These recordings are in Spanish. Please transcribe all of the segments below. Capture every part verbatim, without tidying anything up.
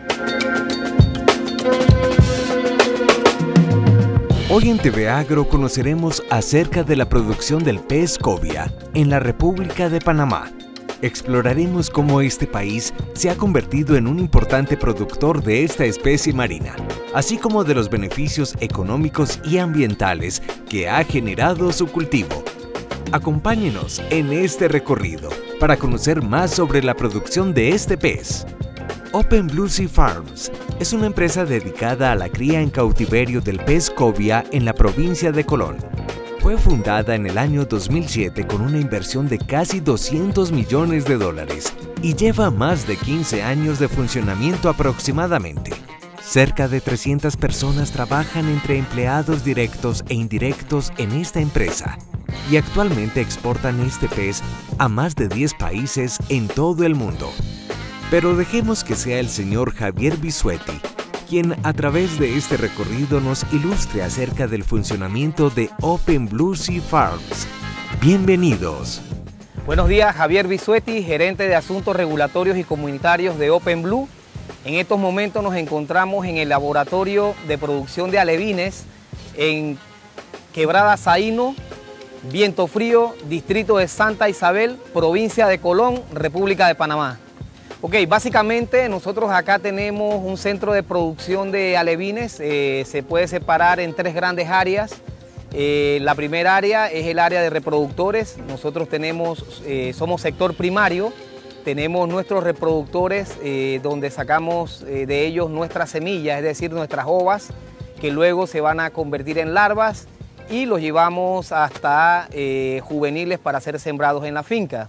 Hoy en T V Agro conoceremos acerca de la producción del pez cobia en la República de Panamá. Exploraremos cómo este país se ha convertido en un importante productor de esta especie marina, así como de los beneficios económicos y ambientales que ha generado su cultivo. Acompáñenos en este recorrido para conocer más sobre la producción de este pez. Open Blue Sea Farms es una empresa dedicada a la cría en cautiverio del pez cobia en la provincia de Colón. Fue fundada en el año dos mil siete con una inversión de casi doscientos millones de dólares y lleva más de quince años de funcionamiento aproximadamente. Cerca de trescientas personas trabajan entre empleados directos e indirectos en esta empresa y actualmente exportan este pez a más de diez países en todo el mundo. Pero dejemos que sea el señor Javier Bisuetti quien a través de este recorrido nos ilustre acerca del funcionamiento de Open Blue Sea Farms. Bienvenidos. Buenos días, Javier Bisuetti, gerente de Asuntos Regulatorios y Comunitarios de Open Blue. En estos momentos nos encontramos en el laboratorio de producción de alevines en Quebrada Zaino, Viento Frío, distrito de Santa Isabel, provincia de Colón, República de Panamá. Ok, básicamente nosotros acá tenemos un centro de producción de alevines, eh, se puede separar en tres grandes áreas. Eh, la primera área es el área de reproductores. Nosotros tenemos, eh, somos sector primario, tenemos nuestros reproductores eh, donde sacamos eh, de ellos nuestras semillas, es decir, nuestras ovas, que luego se van a convertir en larvas y los llevamos hasta eh, juveniles para ser sembrados en la finca.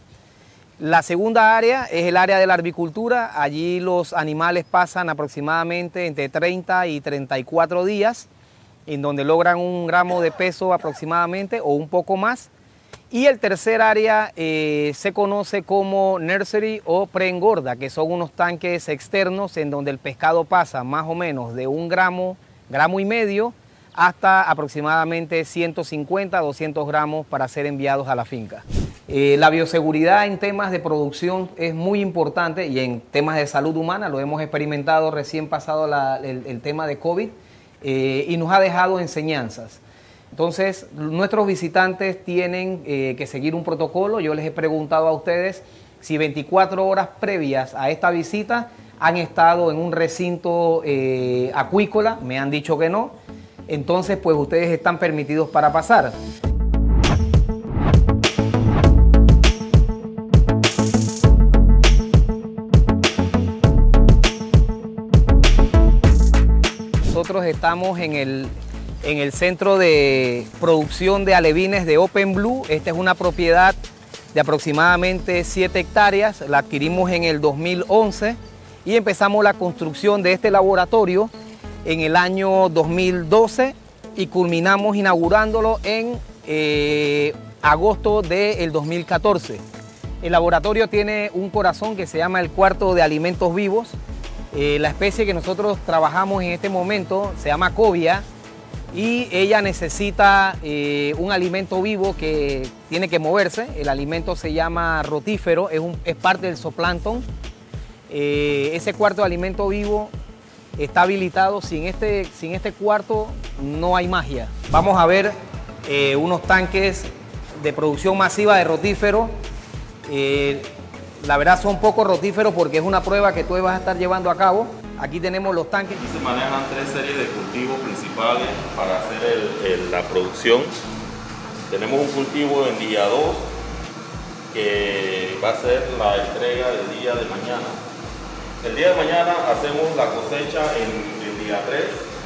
La segunda área es el área de la arbicultura. Allí los animales pasan aproximadamente entre treinta y treinta y cuatro días, en donde logran un gramo de peso aproximadamente o un poco más. Y el tercer área eh, se conoce como nursery o preengorda, que son unos tanques externos en donde el pescado pasa más o menos de un gramo, gramo y medio, hasta aproximadamente ciento cincuenta a doscientos gramos para ser enviados a la finca. Eh, la bioseguridad en temas de producción es muy importante y en temas de salud humana lo hemos experimentado recién pasado la, el, el tema de COVID eh, y nos ha dejado enseñanzas. Entonces, nuestros visitantes tienen eh, que seguir un protocolo. Yo les he preguntado a ustedes si veinticuatro horas previas a esta visita han estado en un recinto eh, acuícola. Me han dicho que no. Entonces, pues ustedes están permitidos para pasar. Nosotros estamos en el, en el centro de producción de alevines de Open Blue. Esta es una propiedad de aproximadamente siete hectáreas. La adquirimos en el dos mil once y empezamos la construcción de este laboratorio en el año dos mil doce y culminamos inaugurándolo en eh, agosto del dos mil catorce. El laboratorio tiene un corazón que se llama el cuarto de alimentos vivos. Eh, la especie que nosotros trabajamos en este momento se llama cobia y ella necesita eh, un alimento vivo que tiene que moverse. El alimento se llama rotífero, es, un, es parte del zooplancton. Eh, ese cuarto de alimento vivo está habilitado. Sin este, sin este cuarto no hay magia. Vamos a ver eh, unos tanques de producción masiva de rotífero. Eh, La verdad son poco rotíferos porque es una prueba que tú vas a estar llevando a cabo. Aquí tenemos los tanques. Aquí se manejan tres series de cultivos principales para hacer el, el, la producción. Tenemos un cultivo en día dos que va a ser la entrega del día de mañana. El día de mañana hacemos la cosecha en el día tres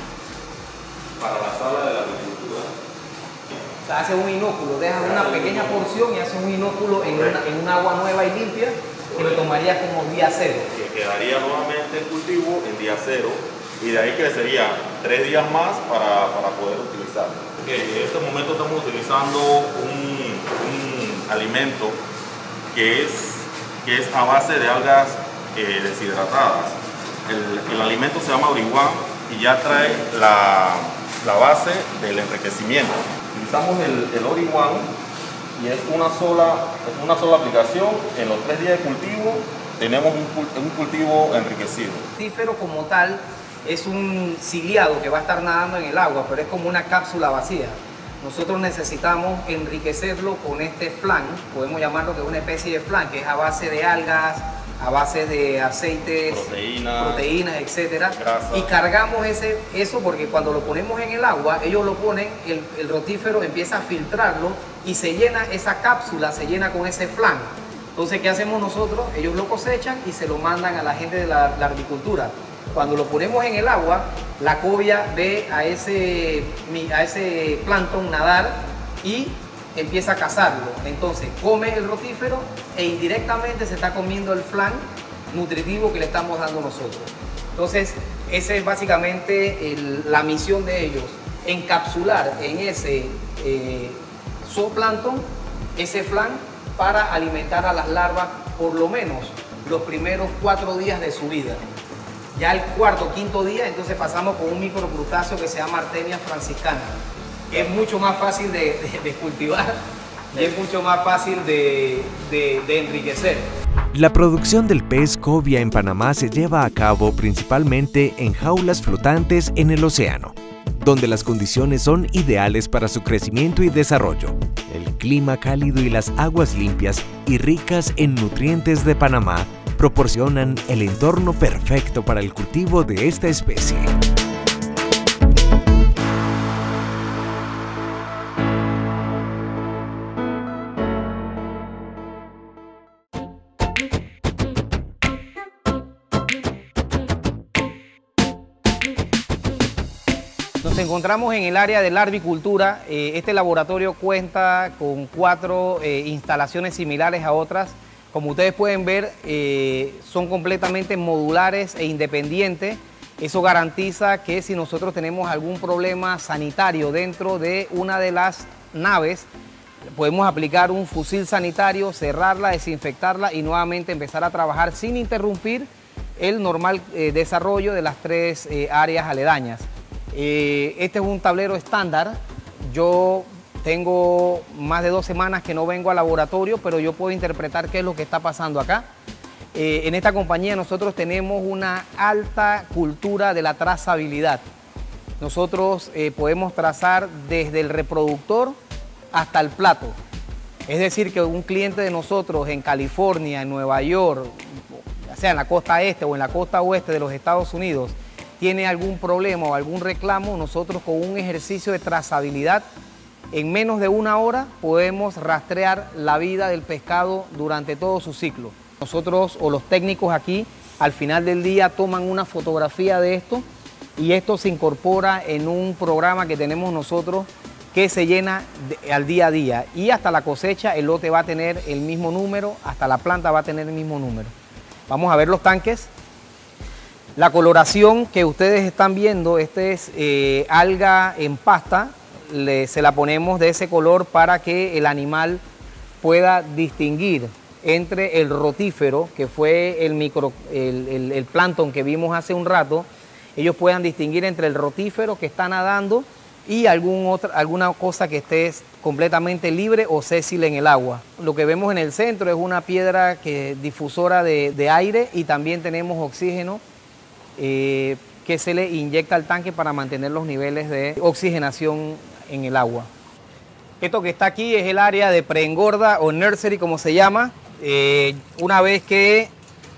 para la sala de la agricultura. O sea, hace un inóculo, dejas una pequeña porción y haces un inóculo en una, en un agua nueva y limpia que lo tomaría como día cero. Que quedaría nuevamente el cultivo en día cero y de ahí crecería tres días más para, para poder utilizarlo. Okay, en este momento estamos utilizando un, un alimento que es, que es a base de algas eh, deshidratadas. El, el alimento se llama Oriwan y ya trae la, la base del enriquecimiento. Utilizamos el, el Oriwan y es una sola, es una sola aplicación en los tres días de cultivo tenemos un, un cultivo enriquecido. El rotífero como tal es un ciliado que va a estar nadando en el agua, pero es como una cápsula vacía. Nosotros necesitamos enriquecerlo con este flan, podemos llamarlo que es una especie de flan, que es a base de algas, a base de aceites, proteínas, proteínas etcétera. Grasa. Y cargamos ese, eso porque cuando lo ponemos en el agua, ellos lo ponen, el, el rotífero empieza a filtrarlo y se llena, esa cápsula se llena con ese flan. Entonces, ¿qué hacemos nosotros? Ellos lo cosechan y se lo mandan a la gente de la, la agricultura. Cuando lo ponemos en el agua, la cobia ve a ese, a ese plancton nadar y empieza a cazarlo. Entonces come el rotífero e indirectamente se está comiendo el flan nutritivo que le estamos dando nosotros. Entonces esa es básicamente el, la misión de ellos, encapsular en ese eh, zooplancton ese flan para alimentar a las larvas por lo menos los primeros cuatro días de su vida. Ya el cuarto, quinto día, entonces pasamos con un microcrutáceo que se llama Artemia franciscana. Es mucho más fácil de, de, de cultivar y es mucho más fácil de, de, de enriquecer. La producción del pez cobia en Panamá se lleva a cabo principalmente en jaulas flotantes en el océano, donde las condiciones son ideales para su crecimiento y desarrollo. El clima cálido y las aguas limpias y ricas en nutrientes de Panamá proporcionan el entorno perfecto para el cultivo de esta especie. Nos encontramos en el área de larvicultura. Este laboratorio cuenta con cuatro eh, instalaciones similares a otras. Como ustedes pueden ver, eh, son completamente modulares e independientes. Eso garantiza que si nosotros tenemos algún problema sanitario dentro de una de las naves, podemos aplicar un fusil sanitario, cerrarla, desinfectarla y nuevamente empezar a trabajar sin interrumpir el normal eh, desarrollo de las tres eh, áreas aledañas. Eh, este es un tablero estándar. Yo tengo más de dos semanas que no vengo al laboratorio, pero yo puedo interpretar qué es lo que está pasando acá. Eh, en esta compañía nosotros tenemos una alta cultura de la trazabilidad. Nosotros eh, podemos trazar desde el reproductor hasta el plato. Es decir, que un cliente de nosotros en California, en Nueva York, ya sea en la costa este o en la costa oeste de los Estados Unidos, tiene algún problema o algún reclamo, nosotros con un ejercicio de trazabilidad, en menos de una hora podemos rastrear la vida del pescado durante todo su ciclo. Nosotros o los técnicos aquí al final del día toman una fotografía de esto y esto se incorpora en un programa que tenemos nosotros que se llena de, al día a día, y hasta la cosecha el lote va a tener el mismo número, hasta la planta va a tener el mismo número. Vamos a ver los tanques. La coloración que ustedes están viendo, este es eh, alga en pasta. Le, se la ponemos de ese color para que el animal pueda distinguir entre el rotífero, que fue el, micro, el, el, el plancton que vimos hace un rato. Ellos puedan distinguir entre el rotífero que está nadando y algún otra, alguna cosa que esté completamente libre o sésil en el agua. Lo que vemos en el centro es una piedra que, difusora de, de aire, y también tenemos oxígeno eh, que se le inyecta al tanque para mantener los niveles de oxigenación en el agua. Esto que está aquí es el área de preengorda o nursery, como se llama. Eh, una vez que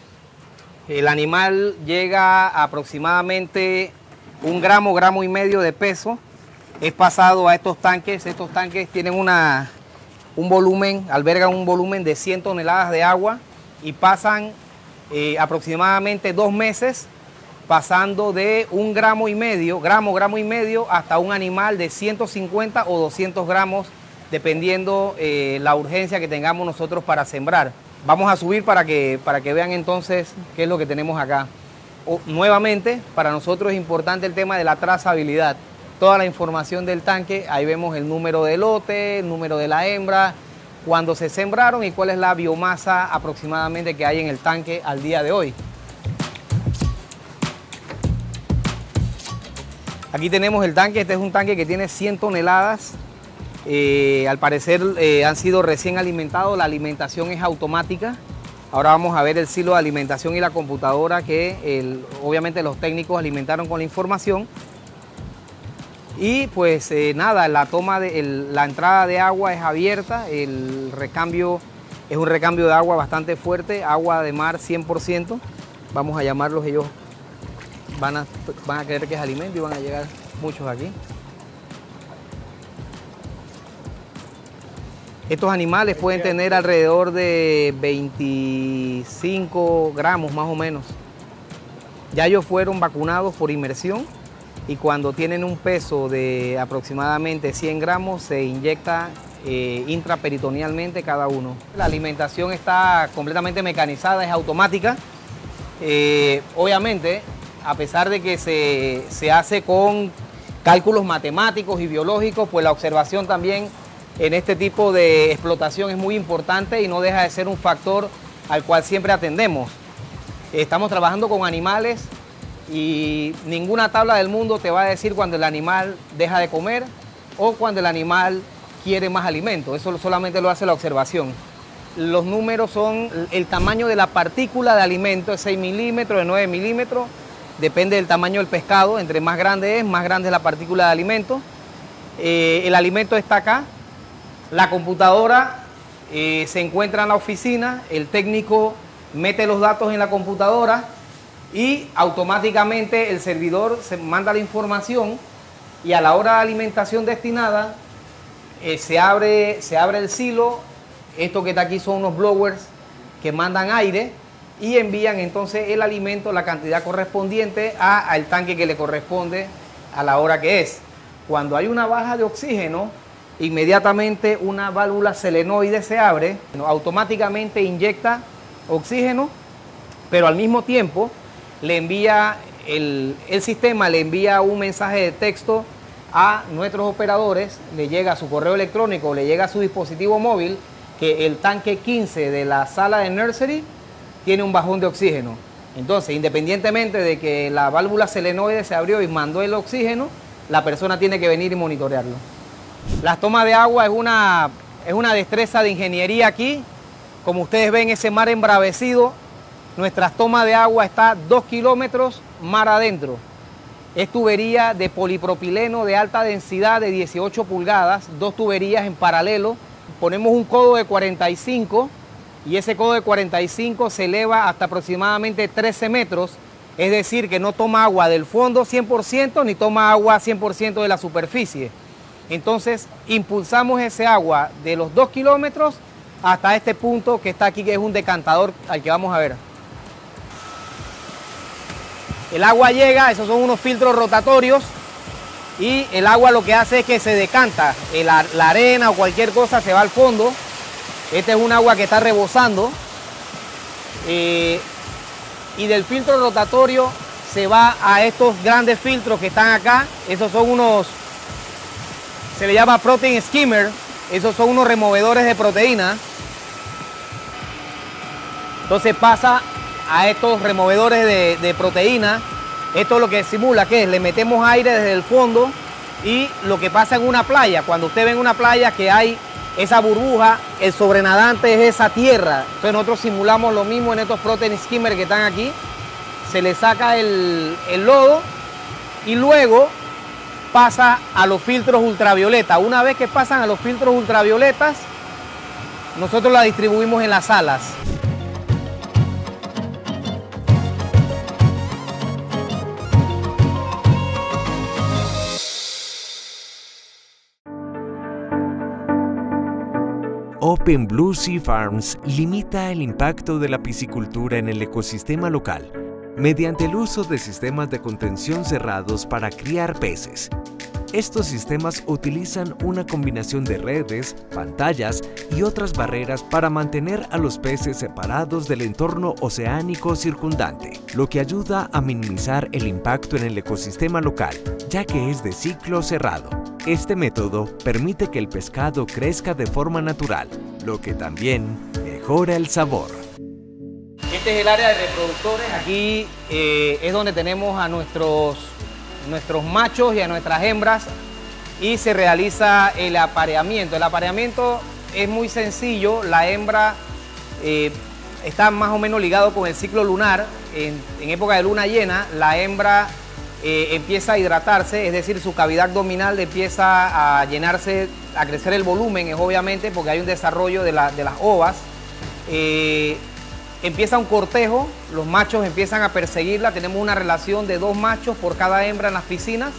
el animal llega a aproximadamente un gramo, gramo y medio de peso, es pasado a estos tanques. Estos tanques tienen una, un volumen, albergan un volumen de cien toneladas de agua y pasan eh, aproximadamente dos meses pasando de un gramo y medio, gramo, gramo y medio, hasta un animal de ciento cincuenta o doscientos gramos, dependiendo eh, la urgencia que tengamos nosotros para sembrar. Vamos a subir para que, para que vean entonces qué es lo que tenemos acá. O, nuevamente, para nosotros es importante el tema de la trazabilidad. Toda la información del tanque, ahí vemos el número de lote, el número de la hembra, cuándo se sembraron y cuál es la biomasa aproximadamente que hay en el tanque al día de hoy. Aquí tenemos el tanque. Este es un tanque que tiene cien toneladas. Eh, al parecer eh, han sido recién alimentados. La alimentación es automática. Ahora vamos a ver el silo de alimentación y la computadora que el, obviamente los técnicos alimentaron con la información. Y pues eh, nada, la toma de el, la entrada de agua es abierta, el recambio es un recambio de agua bastante fuerte, agua de mar cien por ciento. Vamos a llamarlos, ellos van a, van a creer que es alimento y van a llegar muchos aquí. Estos animales pueden tener alrededor de veinticinco gramos más o menos. Ya ellos fueron vacunados por inmersión y cuando tienen un peso de aproximadamente cien gramos se inyecta eh, intraperitonealmente cada uno. La alimentación está completamente mecanizada, es automática. Eh, obviamente, a pesar de que se, se hace con cálculos matemáticos y biológicos, pues la observación también en este tipo de explotación es muy importante y no deja de ser un factor al cual siempre atendemos. Estamos trabajando con animales y ninguna tabla del mundo te va a decir cuando el animal deja de comer o cuando el animal quiere más alimento. Eso solamente lo hace la observación. Los números son el tamaño de la partícula de alimento, de seis milímetros, de nueve milímetros, depende del tamaño del pescado. Entre más grande es, más grande es la partícula de alimento. Eh, el alimento está acá. La computadora eh, se encuentra en la oficina, el técnico mete los datos en la computadora y automáticamente el servidor se manda la información y a la hora de alimentación destinada eh, se, abre, se abre el silo. Esto que está aquí son unos blowers que mandan aire y envían entonces el alimento, la cantidad correspondiente a, al tanque que le corresponde a la hora que es. Cuando hay una baja de oxígeno, inmediatamente una válvula selenoide se abre, automáticamente inyecta oxígeno, pero al mismo tiempo le envía el, el sistema le envía un mensaje de texto a nuestros operadores, le llega a su correo electrónico, le llega a su dispositivo móvil que el tanque quince de la sala de nursery tiene un bajón de oxígeno. Entonces, independientemente de que la válvula selenoide se abrió y mandó el oxígeno, la persona tiene que venir y monitorearlo. Las tomas de agua es una, es una destreza de ingeniería aquí. Como ustedes ven, ese mar embravecido, nuestras tomas de agua está dos kilómetros mar adentro. Es tubería de polipropileno de alta densidad de dieciocho pulgadas, dos tuberías en paralelo. Ponemos un codo de cuarenta y cinco y ese codo de cuarenta y cinco se eleva hasta aproximadamente trece metros. Es decir, que no toma agua del fondo cien por ciento ni toma agua cien por ciento de la superficie. Entonces impulsamos ese agua de los dos kilómetros hasta este punto que está aquí, que es un decantador al que vamos a ver. El agua llega, esos son unos filtros rotatorios y el agua lo que hace es que se decanta. La, la arena o cualquier cosa se va al fondo. Este es un agua que está rebosando. Eh, y del filtro rotatorio se va a estos grandes filtros que están acá. Esos son unos... se le llama protein skimmer, esos son unos removedores de proteína. Entonces pasa a estos removedores de, de proteína. Esto lo que simula que es, le metemos aire desde el fondo y lo que pasa en una playa, cuando usted ve en una playa que hay esa burbuja, el sobrenadante es esa tierra. Entonces nosotros simulamos lo mismo en estos protein skimmer que están aquí. Se le saca el, el lodo y luego pasa a los filtros ultravioleta. Una vez que pasan a los filtros ultravioletas, nosotros la distribuimos en las salas. OpenBlue Sea Farms limita el impacto de la piscicultura en el ecosistema local mediante el uso de sistemas de contención cerrados para criar peces. Estos sistemas utilizan una combinación de redes, pantallas y otras barreras para mantener a los peces separados del entorno oceánico circundante, lo que ayuda a minimizar el impacto en el ecosistema local, ya que es de ciclo cerrado. Este método permite que el pescado crezca de forma natural, lo que también mejora el sabor. Este es el área de reproductores. Aquí eh, es donde tenemos a nuestros, nuestros machos y a nuestras hembras y se realiza el apareamiento. El apareamiento es muy sencillo. La hembra eh, está más o menos ligado con el ciclo lunar. En, en época de luna llena, la hembra eh, empieza a hidratarse, es decir, su cavidad abdominal empieza a llenarse, a crecer el volumen, es obviamente porque hay un desarrollo de, la, de las ovas. Eh, empieza un cortejo, los machos empiezan a perseguirla, tenemos una relación de dos machos por cada hembra en las piscinas.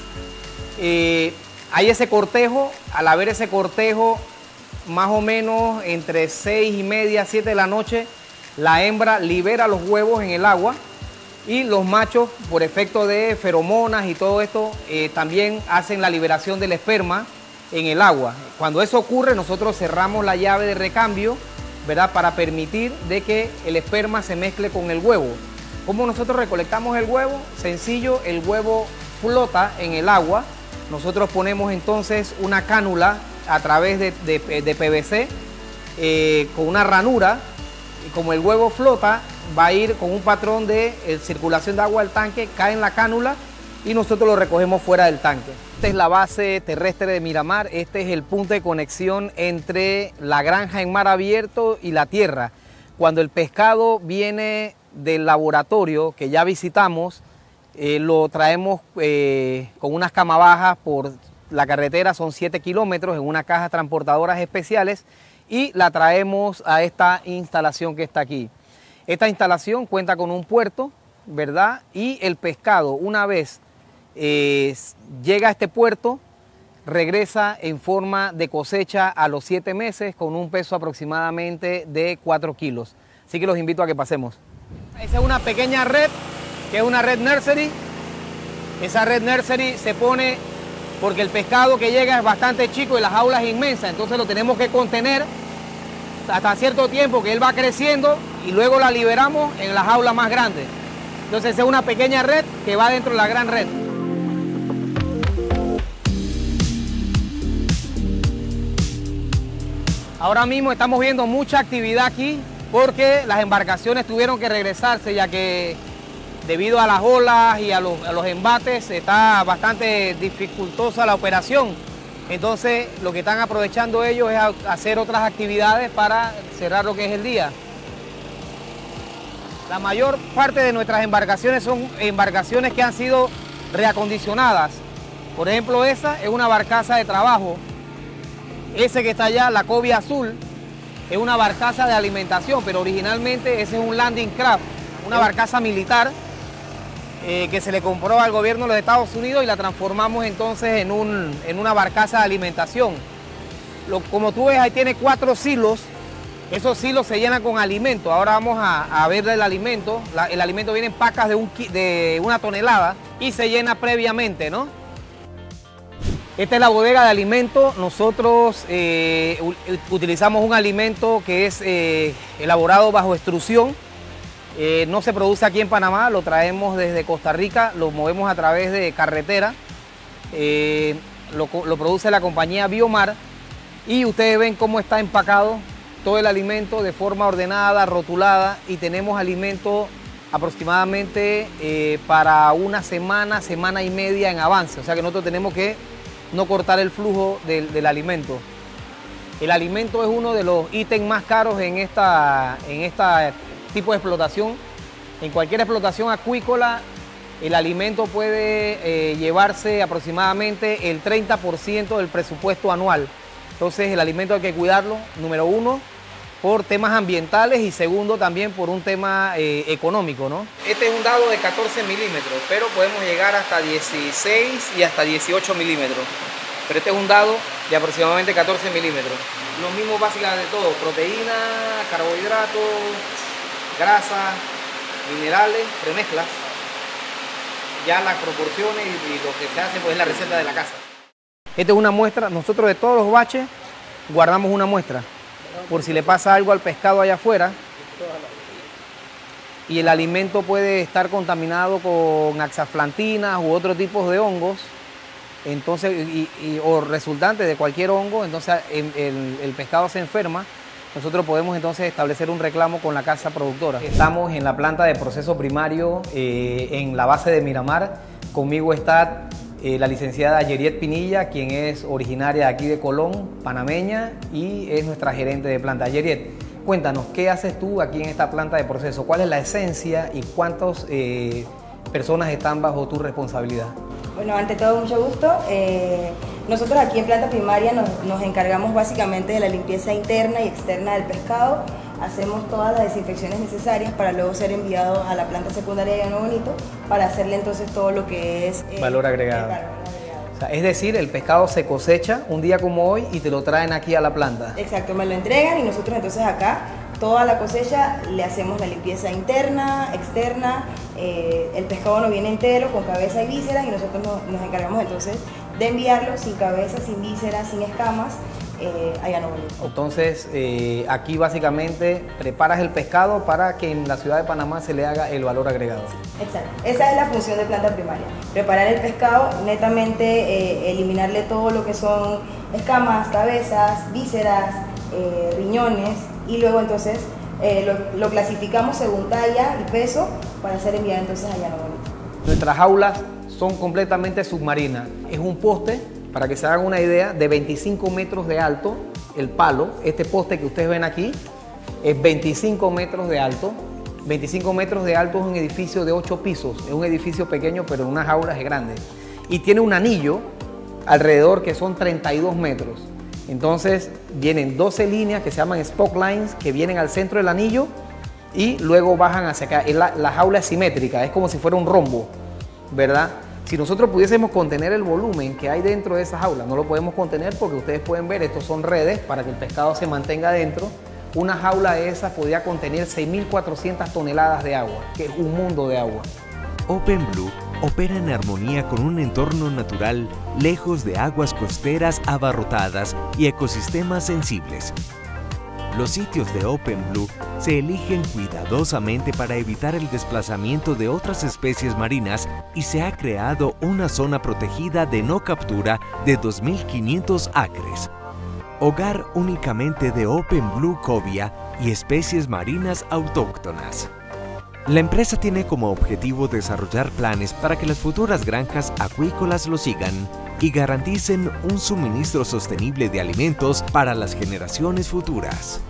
Eh, hay ese cortejo, al haber ese cortejo, más o menos entre seis y media, siete de la noche, la hembra libera los huevos en el agua y los machos, por efecto de feromonas y todo esto, eh, también hacen la liberación del esperma en el agua. Cuando eso ocurre, nosotros cerramos la llave de recambio, ¿verdad?, para permitir de que el esperma se mezcle con el huevo. ¿Cómo nosotros recolectamos el huevo? Sencillo, el huevo flota en el agua. Nosotros ponemos entonces una cánula a través de, de, de P V C eh, con una ranura, y como el huevo flota, va a ir con un patrón de eh, circulación de agua al tanque, cae en la cánula y nosotros lo recogemos fuera del tanque. Esta es la base terrestre de Miramar, este es el punto de conexión entre la granja en mar abierto y la tierra. Cuando el pescado viene del laboratorio que ya visitamos, eh, lo traemos eh, con unas camabajas por la carretera, son siete kilómetros en unas cajas transportadoras especiales y la traemos a esta instalación que está aquí. Esta instalación cuenta con un puerto, ¿verdad? Y el pescado, una vez eh, llega a este puerto, regresa en forma de cosecha a los siete meses con un peso aproximadamente de cuatro kilos. Así que los invito a que pasemos. Esa es una pequeña red, que es una red nursery. Esa red nursery se pone porque el pescado que llega es bastante chico y la jaula es inmensa, entonces lo tenemos que contener hasta cierto tiempo que él va creciendo y luego la liberamos en la jaula más grande. Entonces es una pequeña red que va dentro de la gran red. Ahora mismo estamos viendo mucha actividad aquí porque las embarcaciones tuvieron que regresarse ya que debido a las olas y a los, a los embates está bastante dificultosa la operación. Entonces lo que están aprovechando ellos es a, hacer otras actividades para cerrar lo que es el día. La mayor parte de nuestras embarcaciones son embarcaciones que han sido reacondicionadas. Por ejemplo, esa es una barcaza de trabajo. Ese que está allá, la Cobia Azul, es una barcaza de alimentación, pero originalmente ese es un landing craft, una barcaza militar eh, que se le compró al gobierno de los Estados Unidos y la transformamos entonces en, un, en una barcaza de alimentación. Lo, como tú ves, ahí tiene cuatro silos. Esos silos se llenan con alimento. Ahora vamos a, a ver el alimento. La, el alimento viene en pacas de, un, de una tonelada y se llena previamente, ¿no? Esta es la bodega de alimento. Nosotros eh, utilizamos un alimento que es eh, elaborado bajo extrusión. Eh, no se produce aquí en Panamá, lo traemos desde Costa Rica, lo movemos a través de carretera. Eh, lo, lo produce la compañía Biomar y ustedes ven cómo está empacado todo el alimento de forma ordenada, rotulada, y tenemos alimento aproximadamente eh, para una semana, semana y media en avance. O sea que nosotros tenemos que no cortar el flujo del, del alimento. El alimento es uno de los ítems más caros en esta, en este tipo de explotación. En cualquier explotación acuícola, el alimento puede eh, llevarse aproximadamente el treinta por ciento del presupuesto anual. Entonces el alimento hay que cuidarlo, número uno, por temas ambientales y segundo también por un tema eh, económico, ¿no? Este es un dado de catorce milímetros, pero podemos llegar hasta dieciséis y hasta dieciocho milímetros. Pero este es un dado de aproximadamente catorce milímetros. Lo mismo básicamente de todo, proteína, carbohidratos, grasa, minerales, premezclas. Ya las proporciones y, y lo que se hace pues es la receta de la casa. Esta es una muestra, nosotros de todos los baches guardamos una muestra por si le pasa algo al pescado allá afuera y el alimento puede estar contaminado con axaflantinas u otros tipos de hongos, entonces y, y, o resultantes de cualquier hongo, entonces el, el, el pescado se enferma. Nosotros podemos entonces establecer un reclamo con la casa productora. Estamos en la planta de proceso primario eh, en la base de Miramar. Conmigo está Eh, la licenciada Yeriet Pinilla, quien es originaria de aquí de Colón, panameña, y es nuestra gerente de planta. Yeriet, Cuéntanos, ¿qué haces tú aquí en esta planta de proceso? ¿Cuál es la esencia y cuántas eh, personas están bajo tu responsabilidad? Bueno, ante todo, mucho gusto. Eh, nosotros aquí en planta primaria nos, nos encargamos básicamente de la limpieza interna y externa del pescado. Hacemos todas las desinfecciones necesarias para luego ser enviado a la planta secundaria de Llano Bonito para hacerle entonces todo lo que es... Eh, valor agregado. El valor agregado. O sea, es decir, el pescado se cosecha un día como hoy y te lo traen aquí a la planta. Exacto, me lo entregan y nosotros entonces acá toda la cosecha le hacemos la limpieza interna, externa, eh, el pescado no viene entero con cabeza y vísceras y nosotros nos, nos encargamos entonces de enviarlo sin cabeza, sin vísceras, sin escamas eh, a Llano Bonito. Entonces eh, aquí básicamente preparas el pescado para que en la ciudad de Panamá se le haga el valor agregado. Sí, exacto, esa es la función de planta primaria, preparar el pescado, netamente eh, eliminarle todo lo que son escamas, cabezas, vísceras, eh, riñones, y luego entonces eh, lo, lo clasificamos según talla y peso para ser enviado entonces a Llano Bonito. Nuestras jaulas son completamente submarinas. Es un poste, para que se hagan una idea, de veinticinco metros de alto, el palo. Este poste que ustedes ven aquí es veinticinco metros de alto. veinticinco metros de alto es un edificio de ocho pisos. Es un edificio pequeño, pero en una jaula es grande. Y tiene un anillo alrededor que son treinta y dos metros. Entonces vienen doce líneas que se llaman spoke lines que vienen al centro del anillo y luego bajan hacia acá. La, la jaula es simétrica, es como si fuera un rombo, ¿verdad? Si nosotros pudiésemos contener el volumen que hay dentro de esa jaula, no lo podemos contener porque ustedes pueden ver, estos son redes para que el pescado se mantenga dentro. Una jaula de esa podía contener seis mil cuatrocientas toneladas de agua, que es un mundo de agua. OpenBlue opera en armonía con un entorno natural lejos de aguas costeras abarrotadas y ecosistemas sensibles. Los sitios de OpenBlue se eligen cuidadosamente para evitar el desplazamiento de otras especies marinas y se ha creado una zona protegida de no captura de dos mil quinientos acres. Hogar únicamente de OpenBlue cobia y especies marinas autóctonas. La empresa tiene como objetivo desarrollar planes para que las futuras granjas acuícolas lo sigan y garanticen un suministro sostenible de alimentos para las generaciones futuras.